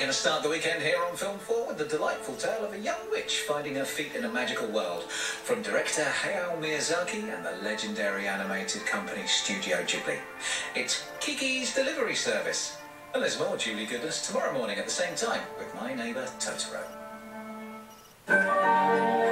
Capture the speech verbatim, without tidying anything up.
going to start the weekend here on Film four with the delightful tale of a young witch finding her feet in a magical world. From director Hayao Miyazaki and the legendary animated company Studio Ghibli. It's Kiki's Delivery Service. And there's more Julie goodness tomorrow morning at the same time with My Neighbour Totoro.